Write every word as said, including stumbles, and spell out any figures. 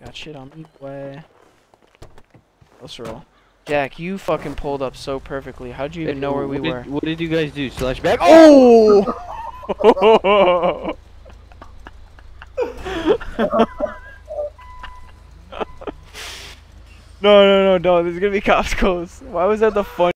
Got shit on me, way. Let's roll. Jack, you fucking pulled up so perfectly. How'd you even know where we what were? Did, what did you guys do? Slash back? Oh! No, no, no, no. There's gonna be cops close. Why was that the fun?